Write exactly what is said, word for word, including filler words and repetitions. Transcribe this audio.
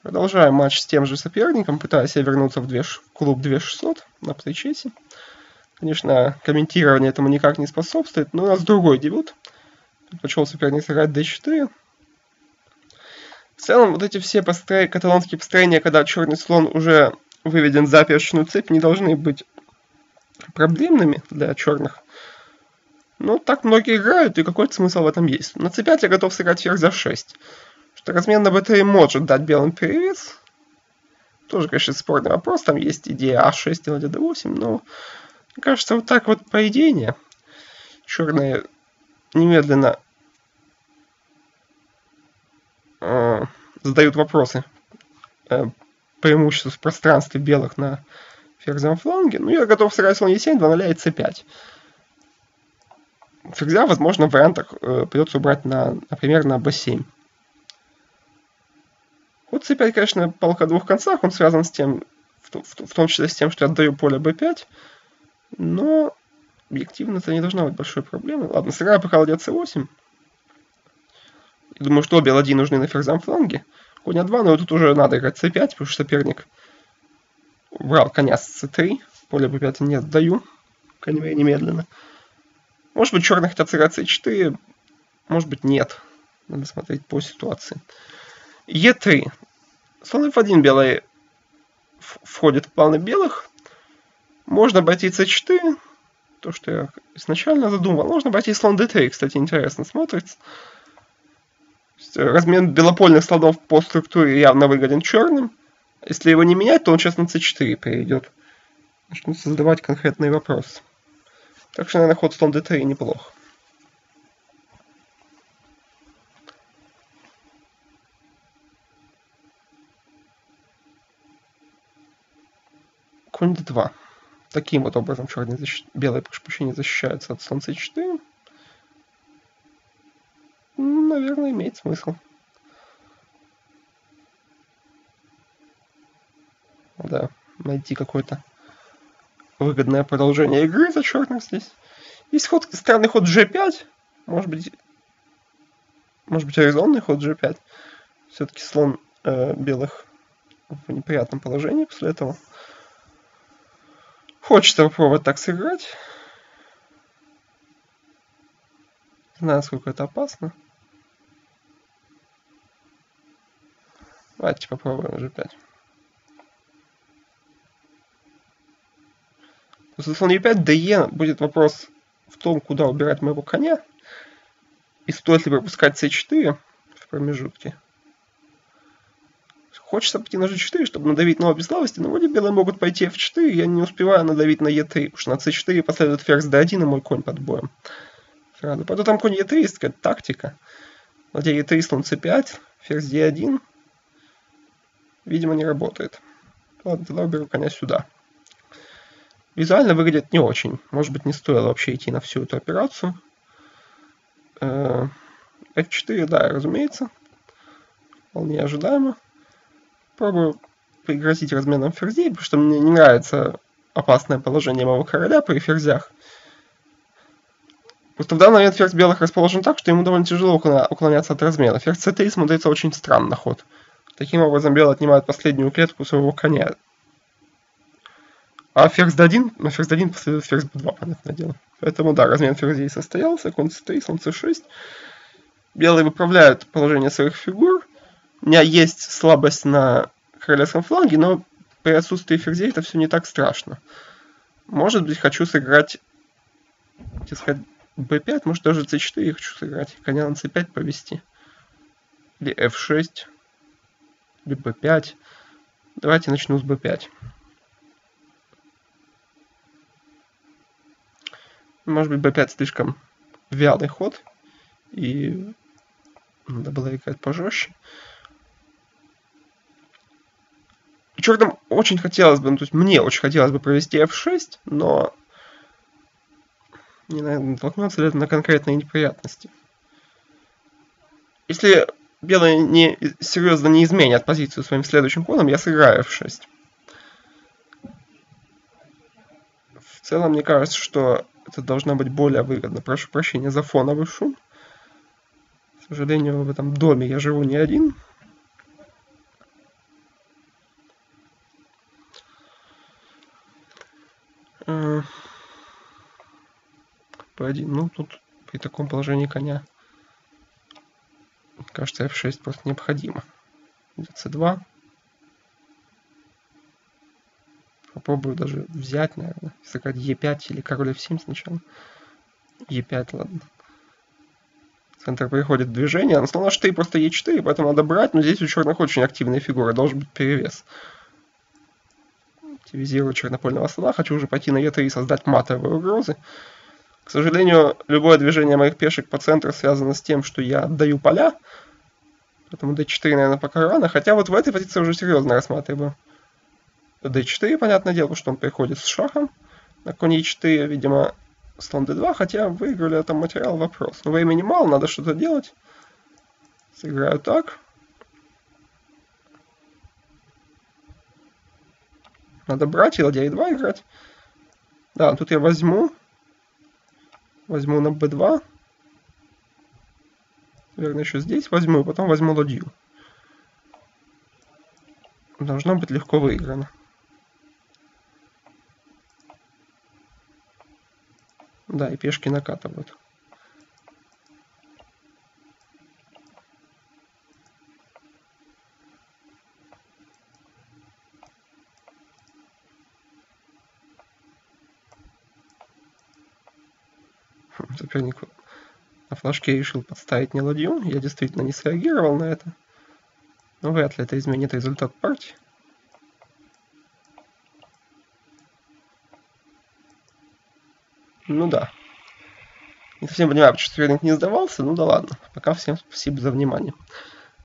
Продолжаем матч с тем же соперником, пытаясь я вернуться в, две, в клуб две шестьсот на плейчесе. Конечно, комментирование этому никак не способствует, но у нас другой дебют. Предпочел соперник сыграть дэ четыре. В целом, вот эти все постро... каталонские построения, когда черный слон уже выведен за пешечную цепь, не должны быть проблемными для черных. Но так многие играют, и какой-то смысл в этом есть. На цэ пять я готов сыграть ферзь за шесть. Что размен на бэ три может дать белым перевес. Тоже, конечно, спорный вопрос. Там есть идея а шесть делать дэ восемь, но мне кажется, вот так вот по идее черные немедленно э, задают вопросы э, преимущества в пространстве белых на ферзевом фланге. Ну, я готов сыграть слон е семь, два ноль и цэ пять. Ферзя, возможно, в вариантах э, придется убрать, на, например, на бэ семь. Вот цэ пять, конечно, палка о двух концах, он связан с тем, в, в, в том числе с тем, что я отдаю поле бэ пять, но объективно это не должна быть большой проблемой. Ладно, сыграю пока ладья цэ восемь. И думаю, что обе ладьи нужны на ферзевом фланге. Конь а два, но тут уже надо играть цэ пять, потому что соперник убрал коня с цэ три. Поле бэ пять не отдаю, по крайней мере, немедленно. Может быть, черные хотят сыграть цэ четыре, может быть, нет. Надо смотреть по ситуации. е три. Слон эф один белый входит в планы белых. Можно обойти цэ четыре. То, что я изначально задумал. Можно обойти слон дэ три. Кстати, интересно смотрится. Размен белопольных слонов по структуре явно выгоден черным. Если его не менять, то он сейчас на цэ четыре перейдет. Начну создавать конкретные вопросы. Так что, наверное, ход слон дэ три неплох. Конь дэ два. Таким вот образом черный защищ... белый, прошу прощения, защищается от слон цэ четыре. Наверное, имеет смысл. Да, найти какое-то выгодное продолжение игры за черных здесь. Есть ход, странный ход джэ пять. Может быть, может быть резонный ход джэ пять. Все-таки слон э, белых в неприятном положении после этого. Хочется попробовать так сыграть. Не знаю, насколько это опасно. Давайте попробуем джэ пять. После слон е пять, дэ будет вопрос в том, куда убирать моего коня. И стоит ли пропускать цэ четыре в промежутке. Хочется пойти на жэ четыре, чтобы надавить на обе слабости, но вроде белые могут пойти эф четыре, я не успеваю надавить на е три, потому что на цэ четыре последует ферзь дэ один и мой конь под боем. Сразу. Поэтому там конь е три, есть такая тактика. Ладья е три, слон цэ пять, ферзь дэ один. Видимо, не работает. Ладно, тогда уберу коня сюда. Визуально выглядит не очень. Может быть, не стоило вообще идти на всю эту операцию. эф четыре, да, разумеется. Вполне ожидаемо. Пробую пригрозить разменом ферзей, потому что мне не нравится опасное положение моего короля при ферзях. Просто в данный момент ферзь белых расположен так, что ему довольно тяжело уклоняться от размена. Ферзь цэ три смотрится очень странно ход. Таким образом белые отнимают последнюю клетку своего коня. А ферзь дэ один, на ферзь дэ один последует ферзь бэ два, понятное дело. Поэтому да, размен ферзей состоялся, конь цэ три, слон цэ шесть. Белые выправляют положение своих фигур. У меня есть слабость на королевском фланге, но при отсутствии ферзей это все не так страшно. Может быть, хочу сыграть, сказать, бэ пять, может даже цэ четыре хочу сыграть, коня на цэ пять повести. Или эф шесть, или бэ пять. Давайте начну с бэ пять. Может быть, бэ пять слишком вялый ход, и надо было играть пожестче. Черным очень хотелось бы, ну, то есть мне очень хотелось бы провести эф шесть, но не знаю, натолкнется ли это на конкретные неприятности. Если белые не, серьезно не изменят позицию своим следующим ходом, я сыграю эф шесть. В целом, мне кажется, что это должно быть более выгодно. Прошу прощения за фоновый шум. К сожалению, в этом доме я живу не один. пэ один. Ну, тут при таком положении коня, кажется, эф шесть просто необходимо. цэ два. Попробую даже взять, наверное. Сыграть е пять или король эф семь сначала. е пять, ладно. Центр приходит в движение. На слон аш три просто е четыре, поэтому надо брать. Но здесь у черных очень активные фигуры. Должен быть перевес. Активизирую чернопольного слона. Хочу уже пойти на е три и создать матовые угрозы. К сожалению, любое движение моих пешек по центру связано с тем, что я отдаю поля. Поэтому дэ четыре, наверное, пока рано. Хотя вот в этой позиции уже серьезно рассматриваю. дэ четыре, понятное дело, что он приходит с шахом. На конь е четыре, видимо, слон дэ два. Хотя выиграли там материал, вопрос. Но времени мало, надо что-то делать. Сыграю так. Надо брать и ладья е два играть. Да, тут я возьму. Возьму на бэ два. Наверное, еще здесь возьму, и потом возьму ладью. Должно быть легко выиграно. Да, и пешки накатывают. Соперник на флажке решил подставить мне ладью. Я действительно не среагировал на это. Но вряд ли это изменит результат партии. Ну да. Не совсем понимаю, почему соперник не сдавался. Ну да ладно. Пока всем спасибо за внимание.